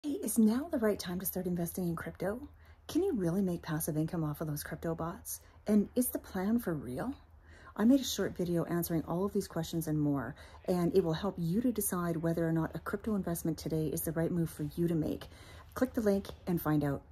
Hey, is now the right time to start investing in crypto? Can you really make passive income off of those crypto bots? And is the plan for real? I made a short video answering all of these questions and more, and it will help you to decide whether or not a crypto investment today is the right move for you to make. Click the link and find out.